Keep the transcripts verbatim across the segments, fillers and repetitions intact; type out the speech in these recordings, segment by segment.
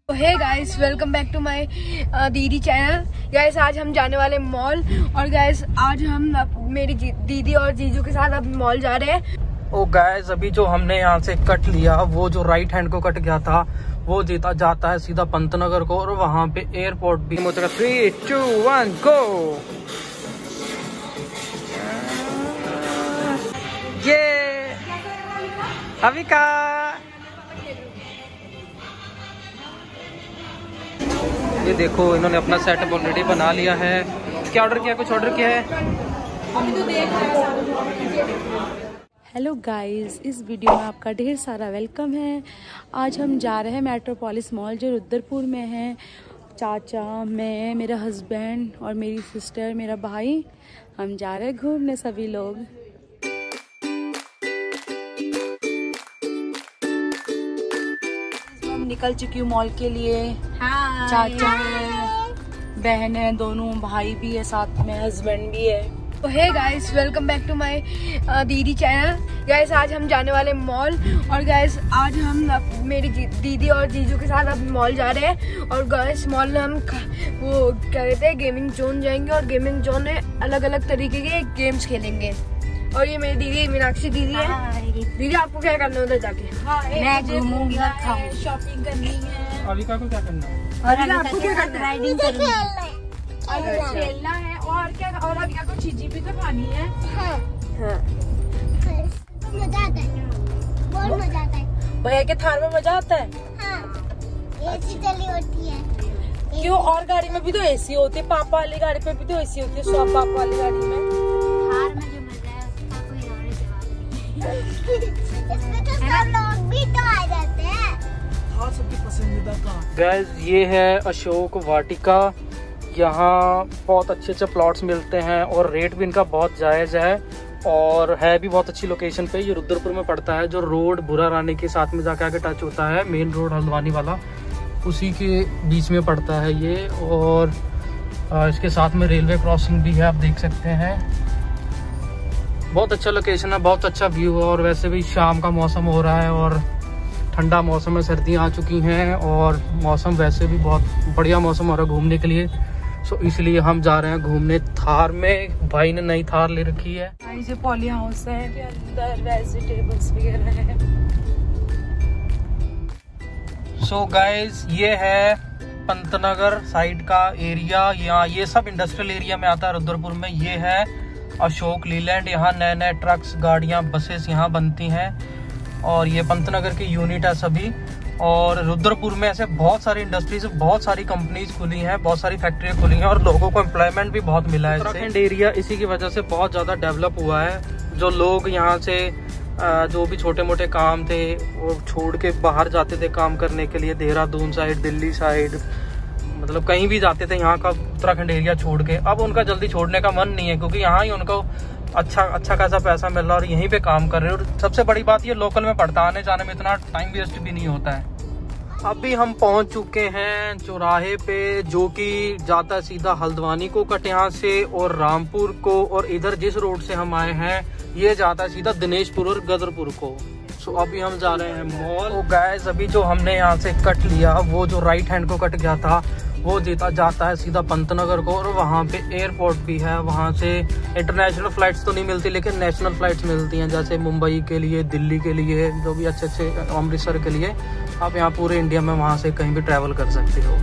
Hey guys, welcome back to my दीदी channel. Guys आज हम जाने वाले मॉल और गाइस आज हम मेरी दीदी और जीजू के साथ अब मॉल जा रहे हैं। ओ गाइस अभी जो हमने यहाँ से कट लिया, वो जो राइट हैंड को कट गया था वो जीता जाता है सीधा पंतनगर को, और वहाँ पे एयरपोर्ट भी। Three two one go. ये अभी का ये देखो, इन्होंने अपना सेटअप ऑलरेडी बना लिया है। क्या ऑर्डर किया? कुछ ऑर्डर किया है? हेलो गाइस, इस वीडियो में आपका ढेर सारा वेलकम है। आज हम जा रहे हैं मेट्रोपोलिस मॉल जो रुद्रपुर में है। चाचा, मैं, मेरा हस्बैंड और मेरी सिस्टर, मेरा भाई, हम जा रहे हैं घूमने सभी लोग। निकल चुकी हूँ मॉल के लिए। हाँ, चाचा है, बहन है, दोनों भाई भी है, साथ में हस्बैंड भी है। तो hey guys, welcome back to my दीदी चैनल। गाइस आज हम जाने वाले मॉल और गाइस आज हम मेरी दीदी और जीजू के साथ अब मॉल जा रहे हैं। और गाइस मॉल में हम वो क्या कहते हैं, गेमिंग जोन जाएंगे और गेमिंग जोन में अलग अलग तरीके के गेम्स खेलेंगे। और ये मेरी दीदी मीनाक्षी दीदी है। दीदी आपको क्या करना है उधर जाके? हाँ, मैं घूमूंगी, शॉपिंग करनी है। अविका को क्या करना है? और आपको क्या करना है? राइडिंग करनी है, खेलना है और क्या, और अविका को चीजी भी तो खानी है। हाँ। हाँ। मजा आता है, बहुत मजा आता है। भैया के थार में मजा आता है। हाँ, एसी चली होती है। क्यों? और गाड़ी में भी तो एसी होती है, पापा वाली गाड़ी पे भी तो एसी होती है, सब पापा वाली गाड़ी में। थार में जो मजा है उसका कोई और ही जवाब नहीं। इसमें तो सब लोग भी तो आ जाते हैं। हाँ, सबकी पसंदीदा का। गाइस ये है अशोक वाटिका। यहाँ बहुत अच्छे अच्छे प्लॉट्स मिलते हैं और रेट भी इनका बहुत जायज़ है, और है भी बहुत अच्छी लोकेशन पे। ये रुद्रपुर में पड़ता है, जो रोड बुरा रानी के साथ में जाके आके टच होता है, मेन रोड हल्द्वानी वाला, उसी के बीच में पड़ता है ये। और इसके साथ में रेलवे क्रॉसिंग भी है, आप देख सकते हैं। बहुत अच्छा लोकेशन है, बहुत अच्छा व्यू है। और वैसे भी शाम का मौसम हो रहा है और ठंडा मौसम है, सर्दियाँ आ चुकी हैं और मौसम वैसे भी बहुत बढ़िया मौसम हो रहा है घूमने के लिए। सो इसलिए हम जा रहे हैं घूमने थार में। भाई ने नई थार ले रखी है। ये पॉली हाउस है, के अंदर वेजिटेबल्स वगैरह है। सो गाइस ये है पंतनगर साइड का एरिया। यहाँ ये सब इंडस्ट्रियल एरिया में आता है रुद्रपुर में। ये है अशोक लीलैंड। यहाँ नए नए ट्रक्स, गाड़ियाँ, बसेस यहाँ बनती हैं और ये पंतनगर की यूनिट है सभी। और रुद्रपुर में ऐसे बहुत सारी इंडस्ट्रीज, बहुत सारी कंपनीज खुली हैं, बहुत सारी फैक्ट्रियाँ खुली हैं और लोगों को एम्प्लॉयमेंट भी बहुत मिला है। उत्तराखंड एरिया इसी की वजह से बहुत ज़्यादा डेवलप हुआ है। जो लोग यहाँ से जो भी छोटे मोटे काम थे वो छोड़ के बाहर जाते थे काम करने के लिए, देहरादून साइड, दिल्ली साइड, मतलब कहीं भी जाते थे यहाँ का उत्तराखंड एरिया छोड़ के। अब उनका जल्दी छोड़ने का मन नहीं है, क्योंकि यहाँ ही उनको अच्छा अच्छा खासा पैसा मिल रहा है और यहीं पे काम कर रहे हैं। और सबसे बड़ी बात ये लोकल में पड़ता, आने जाने में इतना टाइम वेस्ट भी नहीं होता है। अभी हम पहुंच चुके हैं चौराहे पे, जो कि जाता है सीधा हल्द्वानी को कट यहाँ से और रामपुर को, और इधर जिस रोड से हम आए हैं ये जाता है सीधा दिनेशपुर और गदरपुर को। सो अभी हम जा रहे हैं मॉल। तो गाइस अभी जो हमने यहाँ से कट लिया, वो जो राइट हैंड को कट गया था वो जीता जाता है सीधा पंतनगर को, और वहाँ पे एयरपोर्ट भी है। वहाँ से इंटरनेशनल फ्लाइट्स तो नहीं मिलती, लेकिन नेशनल फ्लाइट्स मिलती हैं, जैसे मुंबई के लिए, दिल्ली के लिए, जो भी अच्छे अच्छे, अमृतसर के लिए। आप यहाँ पूरे इंडिया में वहाँ से कहीं भी ट्रैवल कर सकते हो।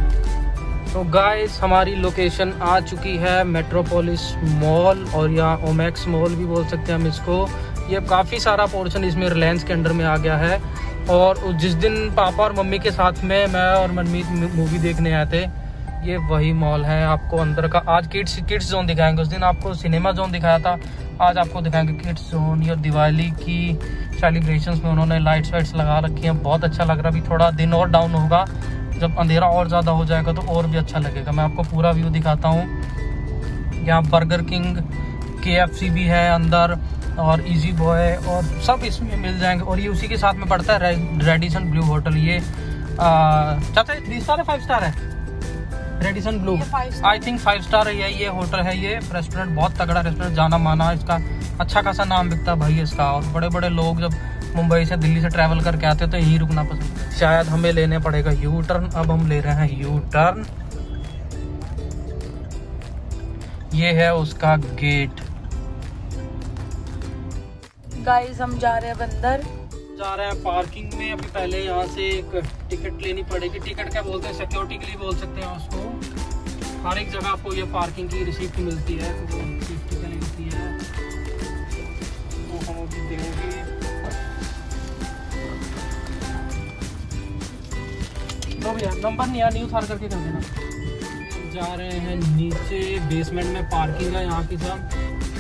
तो गाइस हमारी लोकेशन आ चुकी है मेट्रोपोलिस मॉल, और यहाँ ओमैक्स मॉल भी बोल सकते हैं हम इसको। ये काफ़ी सारा पोर्शन इसमें रिलायंस के अंडर में आ गया है। और जिस दिन पापा और मम्मी के साथ में मैं और मनमीत मूवी देखने आए थे, ये वही मॉल है। आपको अंदर का आज किड्स किड्स जोन दिखाएंगे। उस दिन आपको सिनेमा जोन दिखाया था, आज आपको दिखाएंगे किड्स जोन। ये दिवाली की सेलिब्रेशंस में उन्होंने लाइट्स वाइट्स लगा रखी हैं, बहुत अच्छा लग रहा है। अभी थोड़ा दिन और डाउन होगा, जब अंधेरा और ज़्यादा हो जाएगा तो और भी अच्छा लगेगा। मैं आपको पूरा व्यू दिखाता हूँ। यहाँ Burger King, K F C भी है अंदर, और इजी बॉय और सब इसमें मिल जाएंगे। और ये उसी के साथ में पड़ता है रेडिसन ब्लू होटल। ये चाचा थ्री स्टार है, फाइव स्टार है? Radisson Blu I think five star है ये होटल है। ये रेस्टोरेंट बहुत तगड़ा रेस्टोरेंट, जाना माना, इसका अच्छा खासा नाम बिकता है भाई इसका। और बड़े बड़े लोग जब मुंबई से दिल्ली से ट्रैवल करके आते हो तो यहीं रुकना पसंद है। शायद हमें लेने पड़ेगा यू टर्न। अब हम ले रहे हैं यू टर्न। ये है उसका गेट। गाइस हम जा रहे हैं अंदर, जा रहे हैं पार्किंग में। अभी पहले यहाँ से एक टिकट लेनी पड़ेगी। टिकट क्या बोलते हैं, सिक्योरिटी के लिए बोल सकते हैं उसको। हर एक जगह आपको ये पार्किंग की रिसीप्ट मिलती है, तो सेफ्टी के लिए होती है, वो हम अभी देंगे। लो भैया नंबर नहीं, न्यू थार करके कर देना। जा रहे हैं नीचे, बेसमेंट में पार्किंग है यहाँ की सब।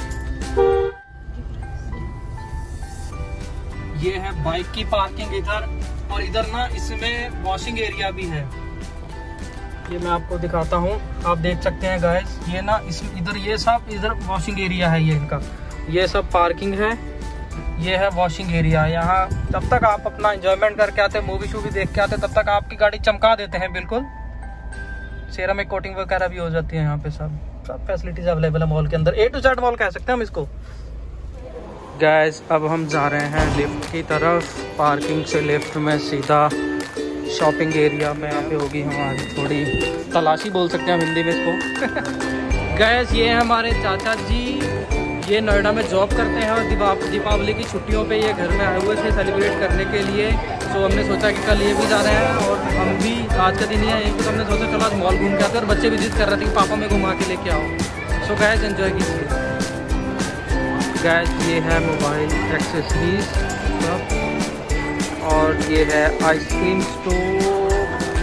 ये है बाइक की पार्किंग इधर, और इधर ना इसमें वॉशिंग एरिया भी है। ये मैं आपको दिखाता हूँ, आप देख सकते हैं गाइस। ये ना इस इधर ये सब इधर वॉशिंग एरिया है ये इनका। ये सब पार्किंग है, ये है वॉशिंग एरिया। यहाँ जब तक आप अपना एंजॉयमेंट करके आते हैं, मूवी शूवी देख के आते हैं, तब तक आपकी गाड़ी चमका देते हैं बिल्कुल। सेरामिक कोटिंग वगैरह भी हो जाती है यहाँ पे। सब सब फैसिलिटीज अवेलेबल है मॉल के अंदर। ए टू जेड मॉल कह सकते हैं हम इसको। गाइस अब हम जा रहे हैं लिफ्ट की तरफ। पार्किंग से लिफ्ट में सीधा शॉपिंग एरिया में। यहाँ पे होगी हमारी थोड़ी तलाशी बोल सकते हैं हम हिंदी में इसको। गाइस ये है हमारे चाचा जी, ये नोएडा में जॉब करते हैं और दीपा दीपावली की छुट्टियों पे ये घर में आए हुए थे सेलिब्रेट करने के लिए। तो हमने सोचा कि कल ये भी जा रहे हैं और हम भी आज का दिन ही है, तो हमने सोचा चलो आज मॉल घूम के आते हैं। और बच्चे भी जिद कर रहे थे कि पापा में घुमा के लेके आओ। सो गाइस एंजॉय कीजिए। गाइस ये है मोबाइल एक्सेसरीज और ये है आइसक्रीम स्टोर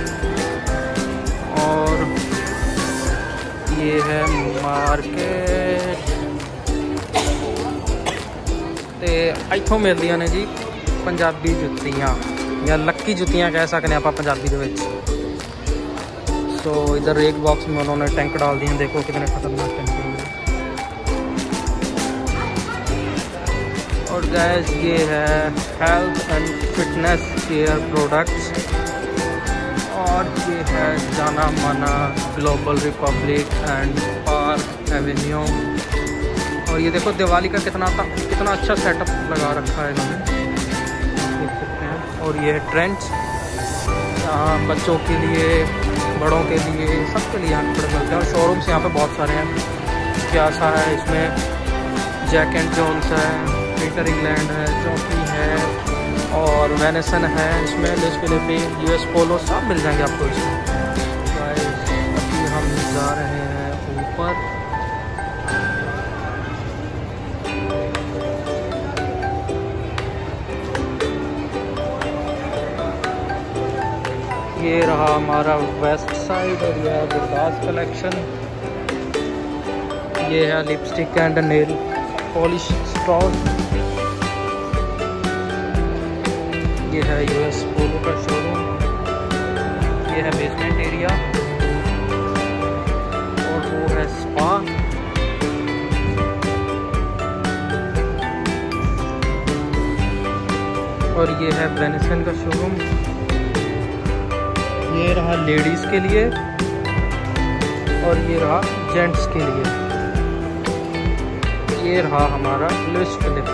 और ये है मार्केट। ते इत्थों मिलदियां ने जी पंजाबी जुत्तियां या लक्की जुत्तियां कह सकते हैं आप पंजाबी दे विच। सो इधर एक बॉक्स में उन्होंने टैंक डाल दिए, देखो कितने खतरनाक टैंक हैं। और गैस ये है health and fitness care products और ये है जाना माना Global Republic and Park Avenue. और ये देखो दिवाली का कितना कितना अच्छा सेटअप लगा रखा है इन्होंने, देख सकते हैं। और ये है ट्रेंड्स, यहाँ बच्चों के लिए बड़ों के लिए सबके लिए यहाँ कपड़े मिलते हैं। और शोरूम्स यहाँ पे बहुत सारे हैं। प्यासा है, इसमें जैक एंड जोन्स है, पीटर इंग्लैंड है, चौकी है और वेनेसन है। इसमें लुइस फिलिपे, यूएस पोलो सब मिल जाएंगे आपको इसमें। अभी हम जा रहे हैं ऊपर। ये रहा हमारा वेस्ट साइड और यह है गुरदास कलेक्शन। ये है lipstick and nail polish store. ये है यूएस पोलो का शोरूम। ये है बेसमेंट एरिया और वो है स्पा। और ये है वेनेसन का शोरूम। ये रहा लेडीज के लिए और ये रहा जेंट्स के लिए। ये रहा हमारा लुइस फिलिपे,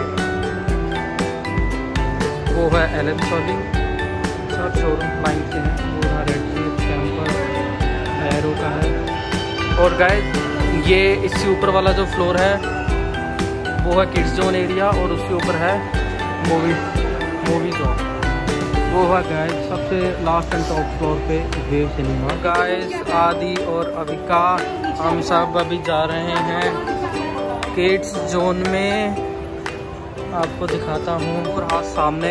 वो है एलन सोलिंग। सब शोरूम लाइन के हैं। वो रहा रेड चीफ कैंपर एरो का है। और गाइस ये इससे ऊपर वाला जो फ्लोर है वो है किड्स जोन एरिया और उसके ऊपर है मूवी मूवी जोन। वो है गाइस सबसे लास्ट एंड टॉप फ्लोर पे वेव सिनेमा। गाइस आदि और अविका हम सब अभी जा रहे हैं किड्स जोन में। आपको दिखाता हूँ और हाथ सामने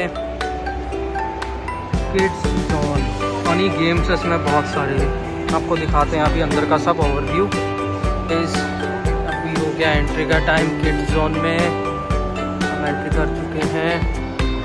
किड्स जोन। फनी गेम्स इसमें बहुत सारे आपको दिखाते हैं अभी अंदर का सब ओवरव्यू। इस अभी हो गया एंट्री का टाइम किड्स जोन में, हम एंट्री कर चुके हैं।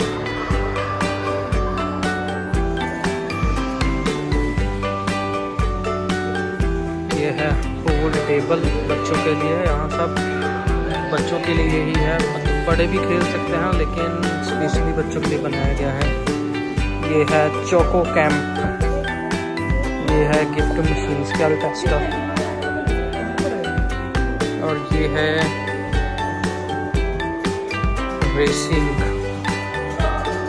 ये है पूल टेबल बच्चों के लिए। यहाँ सब बच्चों के लिए यही है, मतलब बड़े भी खेल सकते हैं लेकिन स्पेशली बच्चों के लिए बनाया गया है। ये है चोको कैंप। ये है गिफ्ट मशीन स्केल टेस्टर और ये है रेसिंग।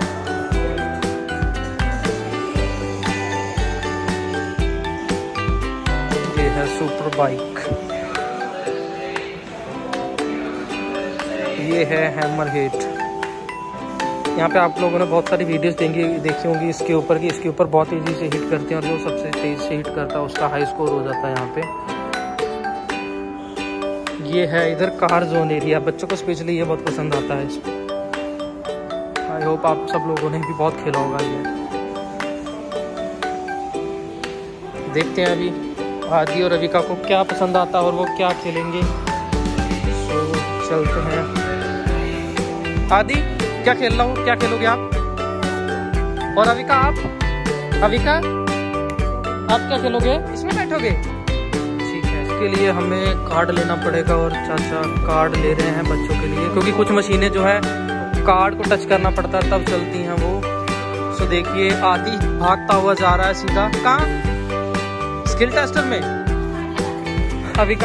है सुपर बाइक, ये है हैमर हिट। यहाँ पे आप लोगों ने बहुत सारी वीडियोस देंगी देखी होंगी इसके ऊपर की, इसके ऊपर बहुत तेज़ी से हिट करते हैं और जो सबसे तेज से हिट करता है उसका हाई स्कोर हो जाता है यहाँ पे। ये है इधर कार जोन एरिया, बच्चों को स्पेशली ये बहुत पसंद आता है। आई होप आप सब लोगों ने भी बहुत खेला होगा ये। देखते हैं अभी आदि और रविका को क्या पसंद आता है और वो क्या खेलेंगे। तो चलते हैं। आदि क्या खेल रहा हूँ, क्या खेलोगे आप? और रविका आप? रविका आप क्या खेलोगे? इसमें बैठोगे? ठीक है, इसके लिए हमें कार्ड लेना पड़ेगा और चाचा कार्ड ले रहे हैं बच्चों के लिए, क्योंकि कुछ मशीनें जो है कार्ड को टच करना पड़ता है तब चलती हैं वो। सो देखिए आदि भागता हुआ जा रहा है सीधा, कहाँ? स्किल टेस्टर में। अविका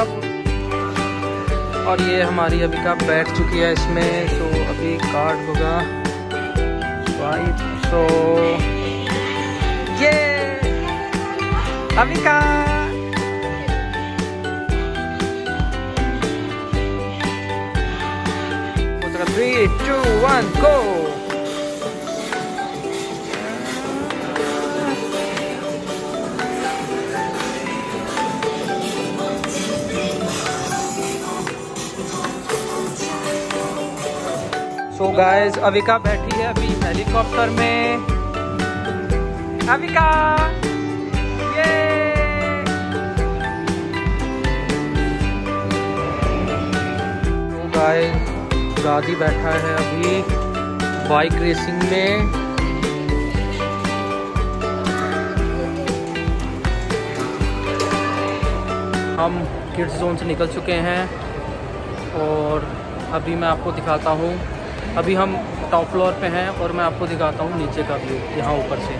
और ये हमारी अविका बैठ चुकी है इसमें। सो अभी कार्ड होगा स्वाइप। सो ये Avika three two one go. So guys Avika बैठी है अभी हेलीकॉप्टर में। अविका ये तो गाइस दादी बैठा है अभी बाइक रेसिंग में। हम किड्स जोन से निकल चुके हैं और अभी मैं आपको दिखाता हूँ। अभी हम टॉप फ्लोर पे हैं और मैं आपको दिखाता हूँ नीचे का व्यू यहाँ ऊपर से।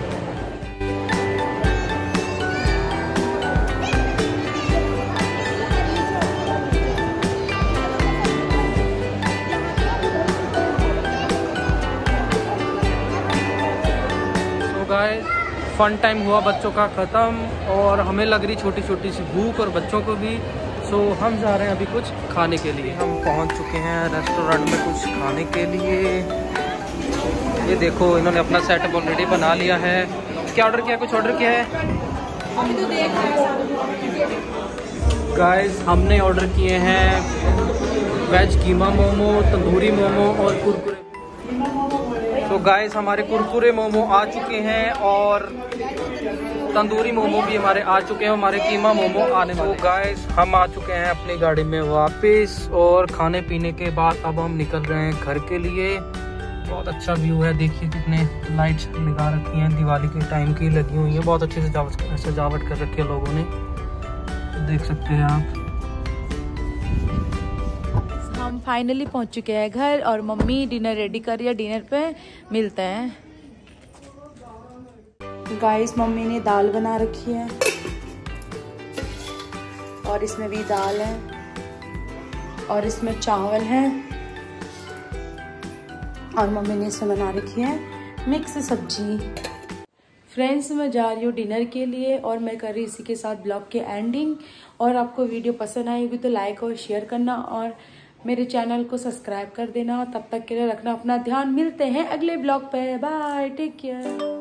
गाइस फन टाइम हुआ बच्चों का ख़त्म और हमें लग रही छोटी छोटी सी भूख और बच्चों को भी। सो हम जा रहे हैं अभी कुछ खाने के लिए। हम पहुंच चुके हैं रेस्टोरेंट में कुछ खाने के लिए। ये देखो इन्होंने अपना सेटअप ऑलरेडी बना लिया है। क्या ऑर्डर किया? कुछ ऑर्डर किया है गाइस? हमने ऑर्डर किए हैं वेज कीमा मोमो, तंदूरी मोमो और कुरकुरे। तो गाइस हमारे कुरकुरे मोमो आ चुके हैं और तंदूरी मोमो भी हमारे आ चुके हैं, हमारे कीमा मोमो आने वाले। तो गाइस हम आ चुके हैं अपनी गाड़ी में वापस और खाने पीने के बाद अब हम निकल रहे हैं घर के लिए। बहुत अच्छा व्यू है, देखिए कितने लाइट्स लगा रखी हैं, दिवाली के टाइम की लगी हुई है। बहुत अच्छी सजावट सजावट कर रखी है लोगों ने, देख सकते हैं आप। हम फाइनली पहुंच चुके हैं घर और मम्मी डिनर रेडी कर रही है। डिनर पे मिलते हैं। गाइस मम्मी ने दाल बना रखी है और इसमें भी दाल है और इसमें चावल है और मम्मी ने इसमें बना रखी है मिक्स सब्जी। फ्रेंड्स मैं जा रही हूँ डिनर के लिए और मैं कर रही इसी के साथ ब्लॉग के एंडिंग। और आपको वीडियो पसंद आई होगी तो लाइक और शेयर करना और मेरे चैनल को सब्सक्राइब कर देना। तब तक के लिए रखना अपना ध्यान। मिलते हैं अगले ब्लॉग पे। Bye, take care.